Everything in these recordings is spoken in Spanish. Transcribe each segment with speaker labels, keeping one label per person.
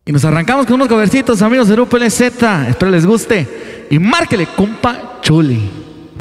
Speaker 1: Y nos arrancamos con unos covercitos, amigos de Grupo LZ. Espero les guste. Y márquele, compa Chuli.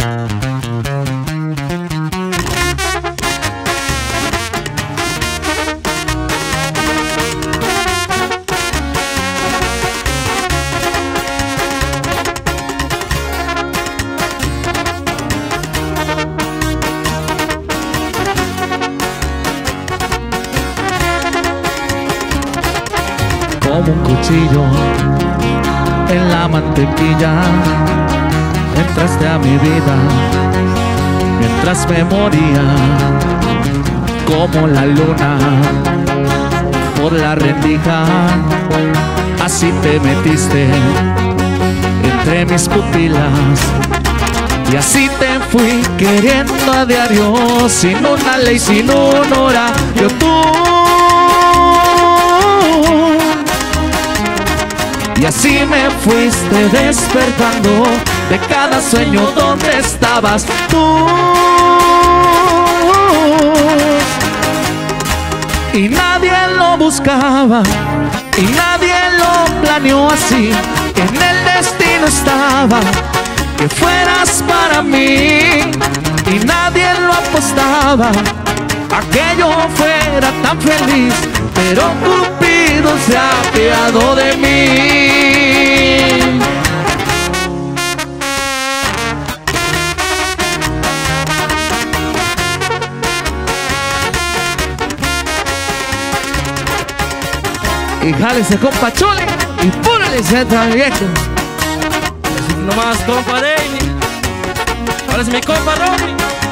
Speaker 1: Como un cuchillo en la mantequilla, entraste a mi vida mientras me moría. Como la luna por la rendija, así te metiste entre mis pupilas. Y así te fui queriendo a diario, sin una ley, sin un horario. Y así me fuiste despertando de cada sueño donde estabas tú. Y nadie lo buscaba, y nadie lo planeó así. En el destino estaba que fueras para mí, y nadie lo apostaba a que yo fuera tan feliz. Pero Cupido se ha apiadado de mí. Y jálese, compa Chuli, y púrale Z, viejo.
Speaker 2: Nomás, compa Daily. Ahora es mi compa Romy.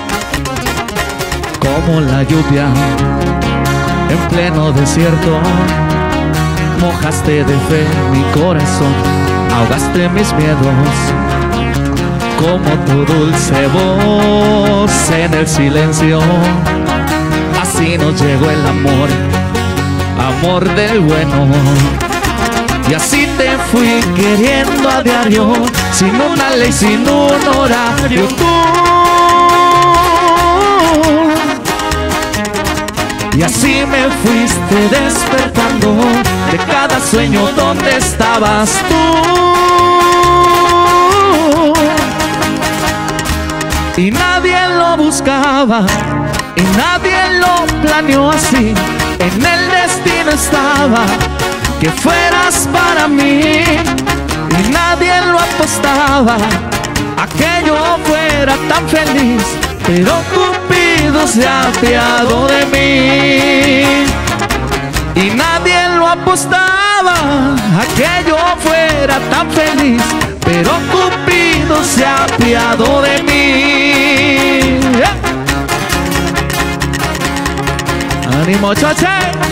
Speaker 1: Como la lluvia en pleno desierto, mojaste de fe mi corazón, ahogaste mis miedos. Como tu dulce voz en el silencio, así nos llegó el amor, amor del bueno. Y así te fui queriendo a diario, sin una ley, sin un horario. Y así me fuiste despertando de cada sueño donde estabas tú. Y nadie lo buscaba, y nadie lo planeó así. En el destino estaba que fueras para mí, y nadie lo apostaba a que yo fuera tan feliz. Pero Cupido se ha apiadado de mí, y nadie lo apostaba a que yo fuera tan feliz. Pero Cupido se ha apiadado de mí. ¡Ánimo, choche!